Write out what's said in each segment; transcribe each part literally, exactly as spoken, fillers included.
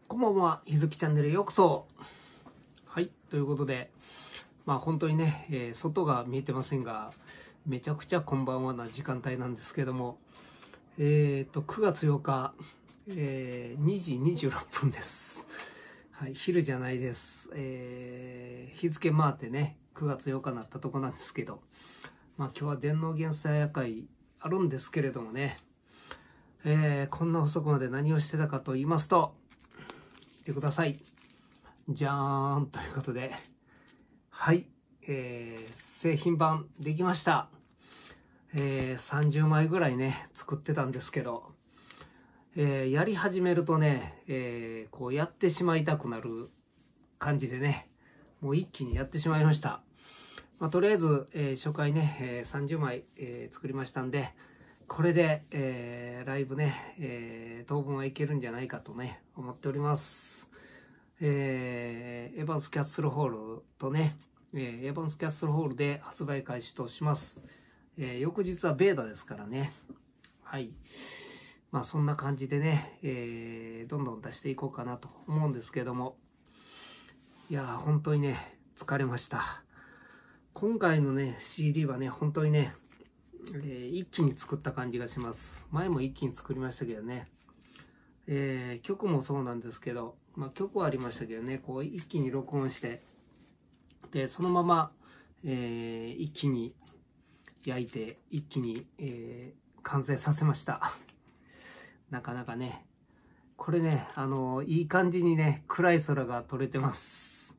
こんばんは、ひづきチャンネルへようこそ。はい、ということで、まあ本当にね、えー、外が見えてませんが、めちゃくちゃこんばんはな時間帯なんですけども、えっと、くがつようか、えー、にじにじゅうろっぷんです。はい、昼じゃないです。えー、日付回ってね、くがつようかになったとこなんですけど、まあ今日は電脳元素夜会あるんですけれどもね、えー、こんな遅くまで何をしてたかと言いますと、見てください。じゃーんということで、はい、えー、製品版できました。えー、さんじゅうまいぐらいね、作ってたんですけど、えー、やり始めるとね、えー、こうやってしまいたくなる感じでね、もう一気にやってしまいました。まあ、とりあえず、えー、初回ね、えー、さんじゅうまい、えー、作りましたんで、これで、えー、ライブね、えー、当分はいけるんじゃないかとね、思っております。えー、エヴァンスキャッスルホールとね、えー、エヴァンスキャッスルホールで発売開始とします。えー、翌日はベータですからね。はい。まあそんな感じでね、えー、どんどん出していこうかなと思うんですけども。いやー、本当にね、疲れました。今回のね、シーディー はね、本当にね、えー、一気に作った感じがします。前も一気に作りましたけどね。えー、曲もそうなんですけど、まあ、曲はありましたけどね、こう一気に録音して、で、そのまま、えー、一気に焼いて、一気に、えー、完成させました。なかなかね、これね、あの、いい感じにね、暗い空が撮れてます。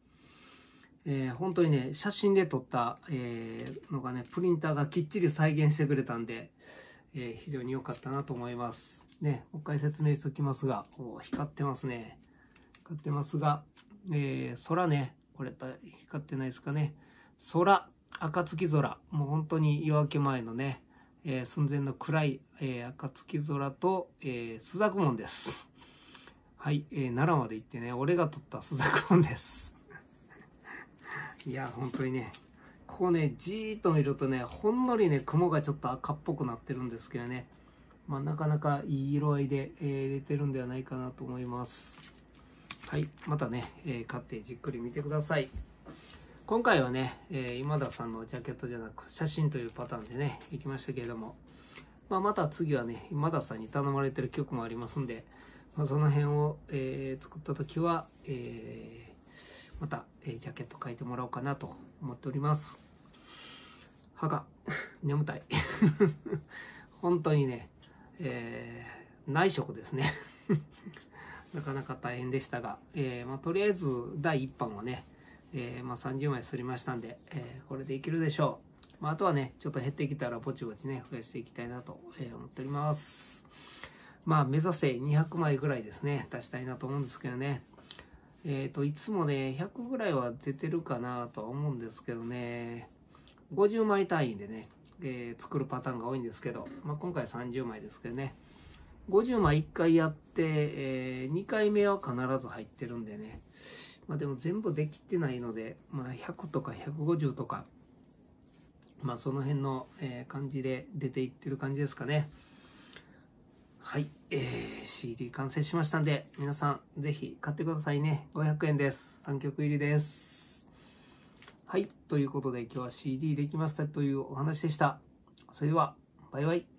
えー、本当にね、写真で撮った、えー、のがね、プリンターがきっちり再現してくれたんで、えー、非常に良かったなと思います。ね、もう一回説明しておきますが、お光ってますね。光ってますが、えー、空ね、これ光ってないですかね。空、暁空、もう本当に夜明け前のね、えー、寸前の暗い、えー、暁空と、えー、朱雀門です。はい、えー、奈良まで行ってね、俺が撮った朱雀門です。いや、本当にね、ここね、じーっと見るとね、ほんのりね、雲がちょっと赤っぽくなってるんですけどね、まあ、なかなかいい色合いで、えー、出てるんではないかなと思います。はい、またね、えー、買ってじっくり見てください。今回はね、えー、今田さんのジャケットじゃなく写真というパターンでね、行きましたけれども、まあ、また次はね、今田さんに頼まれてる曲もありますんで、まあ、その辺を、えー、作った時は、えー、また、えー、ジャケット描いてもらおうかなと思っております。歯が眠たい。本当にね、えー、内職ですね。なかなか大変でしたが、えーまあ、とりあえずだいいっばんはね、えーまあ、さんじゅうまい刷りましたんで、えー、これでいけるでしょう。まあ、あとはね、ちょっと減ってきたらぼちぼちね、増やしていきたいなと思っております。まあ、目指せにひゃくまいぐらいですね、出したいなと思うんですけどね。えっと、いつもね、ひゃくぐらいは出てるかなとは思うんですけどね、ごじゅうまい単位でね、えー、作るパターンが多いんですけど、まあ、今回さんじゅうまいですけどね、ごじゅうまいいっかいやって、えー、にかいめは必ず入ってるんでね、まあでも全部できてないので、まあひゃくとかひゃくごじゅうとか、まあその辺の、えー、感じで出ていってる感じですかね。はい、えー、シーディー 完成しましたんで、皆さんぜひ買ってくださいね。ごひゃくえんです。さんきょく入りです。はい、ということで今日は シーディー できましたというお話でした。それでは、バイバイ。